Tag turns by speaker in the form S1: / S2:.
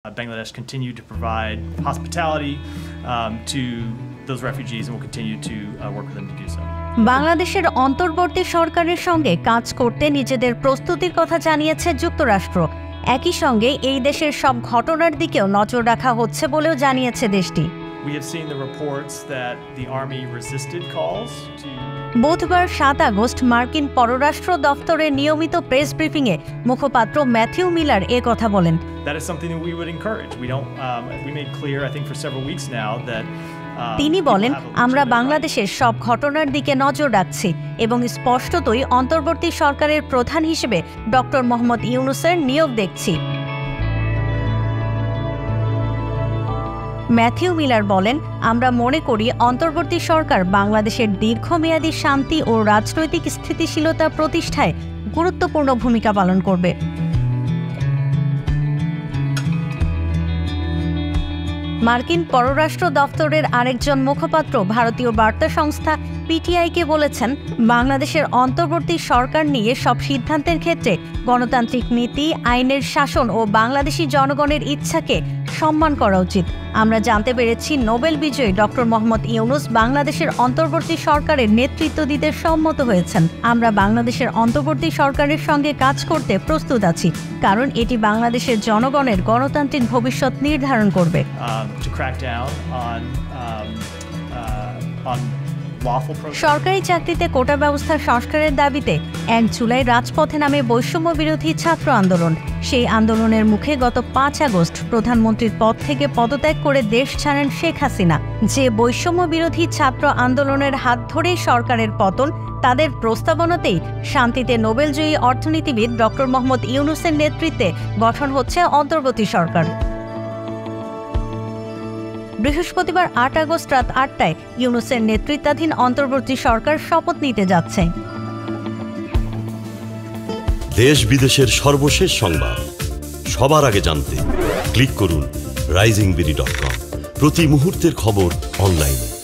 S1: Bangladesh continued to provide hospitality to those refugees and will continue to work with them to do so.
S2: বাংলাদেশের অন্তর্বর্তী সরকারের সঙ্গে কাজ করতে নিজেদের প্রস্তুতির কথা জানিয়েছে যুক্তরাষ্ট্র। একই সঙ্গে এই দেশের সব ঘটনার দিকেও নজর রাখা হচ্ছে বলেও জানিয়েছে দেশটি।
S1: We have seen the reports that the Army resisted calls to
S2: বুধবার 7 আগস্ট মার্কিন পররাষ্ট্র দফতরের নিয়মিত প্রেস ব্রিফিংয়ে মুখপাত্র ম্যাথিউ মিলার এ কথা বলেন।
S1: That is something that we would encourage. We made clear, I think, for several weeks now that
S2: তিনি বলেন, আমরা বাংলাদেশের সব ঘটনার দিকে নজর রাখছি এবং স্পষ্টতই অন্তর্বর্তী সরকারের প্রধান হিসেবে ডক্টর মোহাম্মদ ইউনূসের নিয়োগ দেখছি। ম্যাথিউ মিলার বলেন, আমরা মনে করি অন্তর্বর্তী সরকার বাংলাদেশের দীর্ঘমেয়াদী শান্তি ও রাজনৈতিক স্থিতিশীলতা প্রতিষ্ঠায় গুরুত্বপূর্ণ ভূমিকা পালন করবে। মার্কিন পররাষ্ট্র দফতরের আরেকজন মুখপাত্র ভারতীয় বার্তা সংস্থা পিটিআইকে বলেছেন, বাংলাদেশের অন্তর্বর্তী সরকার নিয়ে সব সিদ্ধান্তের ক্ষেত্রে গণতান্ত্রিক নীতি, আইনের শাসন ও বাংলাদেশি জনগণের ইচ্ছাকে সম্মান করা উচিত। আমরা জানতে পেরেছি নোবেল বিজয়ী ডক্টর মোহাম্মদ ইউনূস বাংলাদেশের অন্তর্বর্তী সরকারের নেতৃত্ব দিতে সম্মত হয়েছেন। আমরা বাংলাদেশের অন্তর্বর্তী সরকারের সঙ্গে কাজ করতে প্রস্তুত আছি, কারণ এটি বাংলাদেশের জনগণের গণতান্ত্রিক ভবিষ্যৎ নির্ধারণ করবে। সরকারি চাকরিতে কোটা ব্যবস্থা সংস্কারের দাবিতে 1 জুলাই রাজপথে নামে বৈষম্য বিরোধী ছাত্র আন্দোলন। সেই আন্দোলনের মুখে গত 5 আগস্ট প্রধানমন্ত্রীর পদ থেকে পদত্যাগ করে দেশ ছাড়েন শেখ হাসিনা। যে বৈষম্য বিরোধী ছাত্র আন্দোলনের হাত ধরেই সরকারের পতন, তাদের প্রস্তাবনাতেই শান্তিতে নোবেলজয়ী অর্থনীতিবিদ ডক্টর মোহাম্মদ ইউনূসের নেতৃত্বে গঠন হচ্ছে অন্তর্বর্তী সরকার। বৃহস্পতিবার 8 আগস্ট রাত 8টায় ইউনূসের নেতৃত্বাধীন অন্তর্বর্তী সরকার শপথ নিতে যাচ্ছে।
S3: দেশ বিদেশের সর্বশেষ সংবাদ সবার আগে জানতে ক্লিক করুন risingberry.com। প্রতি মুহূর্তের খবর অনলাইনে।